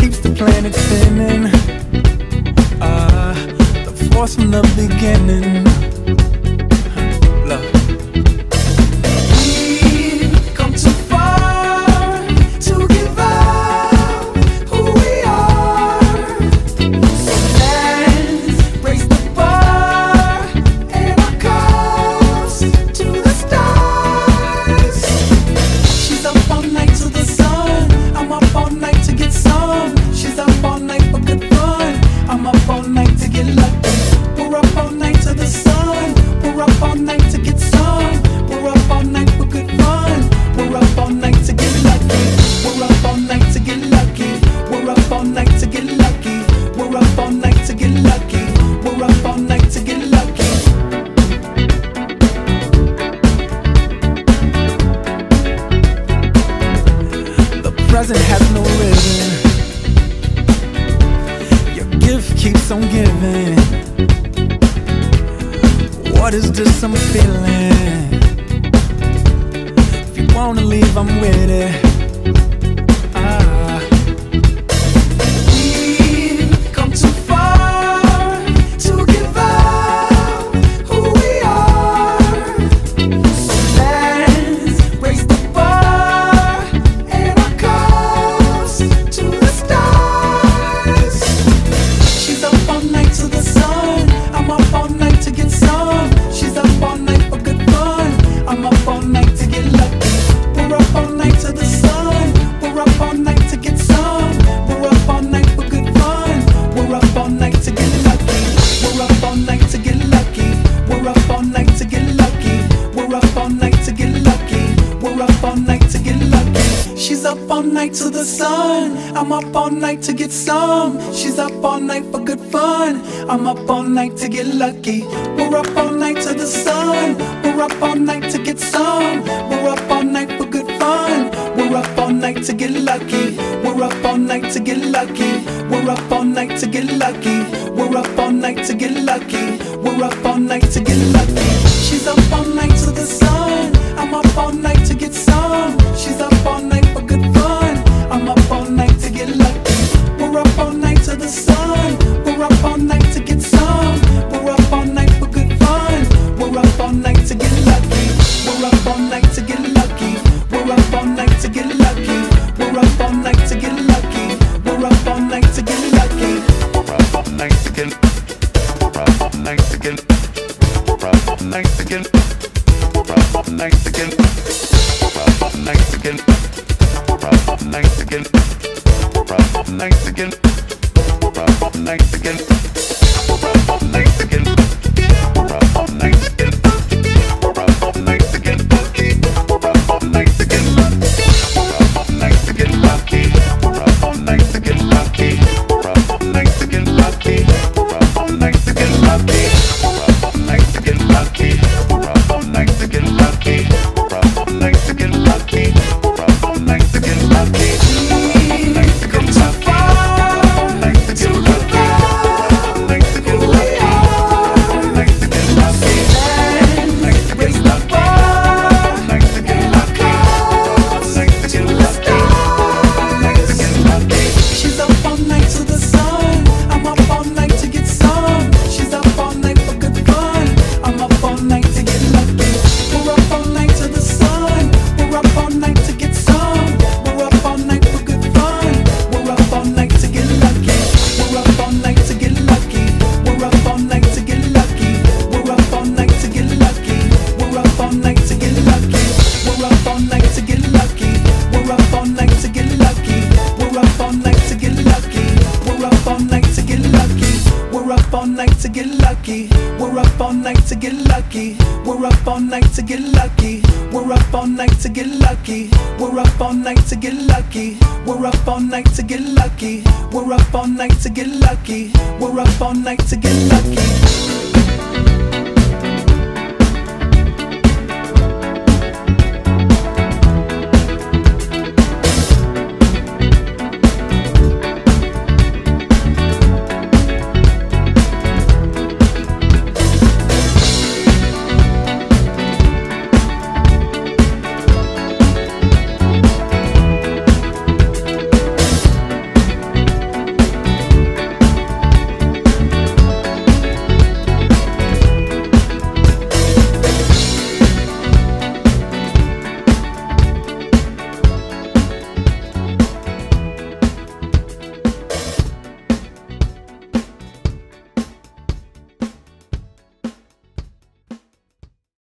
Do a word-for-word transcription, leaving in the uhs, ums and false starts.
keeps the planet spinning. Ah, the force from the beginning. Love. We've come too far to give up who we are. So let's raise the bar and our cups to the stars. She's up all night to the sun. I'm up all night to get some. She's up all night for good fun. I'm up all night to get lucky. We're up all night to the sun. We're up all night to get some. We're up all night for good fun. We're up all night to get lucky. We're up all night to get lucky. We're up all night to get lucky. We're up all night to get lucky. We're up all night to get lucky. The present has no rhythm. Your gift keeps on giving. What is this I'm feeling? If you wanna leave, I'm with it. Ah. We've come too far to give up who we are. So let's raise the bar and our cups to the stars. She's up all night to the sun. I'm up all night to get some. She's up all night for good fun. I'm up all night to get lucky. We're up all night to the sun. We're up all night to get some. We're up all night for good fun. We're up all night to get lucky. We're up all night to get lucky. We're up all night to get lucky. We're up all night to get lucky. We're up all night to get lucky. She's up all night to the sun. I'm up all night to get some. She's up all night for good fun. I'm up all night to get lucky. We're up all night to the sun. We're up all night to get some. We're up all night for good fun. We're up all night to get lucky. We're up all night to get lucky. We're up all night to get lucky. We're up all night to get lucky. We're up all night to get lucky. She's up all night to the sun. I'm up all night to get some. She's up all night for good fun. I'm up all night to get lucky. We're up all night to the sun. We're up all night to get some. We're up all night for good fun. We're up all night to get lucky. We're up all night to get lucky. We're up all night to get lucky. We're up all night to get lucky. We're up all night to get lucky. We're up all night to get. We're up all night to get. We're up all night to get. We're up all night to get. We're up all night to get. We're up all night to get. We're up all night to get. We're up all night to get. We're up all night to get. We're up all night to get. We're up all night to get. We're up all night to get. We're up all night to get lucky. We're up all night to get lucky. We're up all night to get lucky. We're up all night to get lucky. We're up all night to get lucky. We're up all night to get lucky. We're up all night to get lucky. We're up all night to get lucky. Come too far to give up. Who we are. Let's raise the bar and our cups to the stars. She's up all night to the sun. I'm up all night to get some. She's up all night for good fun. I'm up all night to get lucky. We're up all night to the sun. We're up all night to get some. We're up all night for good fun. We're up all night to get lucky. We're up all night to get lucky. We're up all night to get lucky. We're up all night to get lucky. We're up all night to get lucky. We're up all night to get lucky. We're up all night to get lucky. We're up all night to get lucky. We're up all night to get lucky. We're up all night to get lucky. We're up all night to get lucky. We're up all night to get lucky. We're up all night to get lucky. We're up all night to get lucky. We're up all night to get lucky. We're up all night to get lucky. We're up all night to get lucky.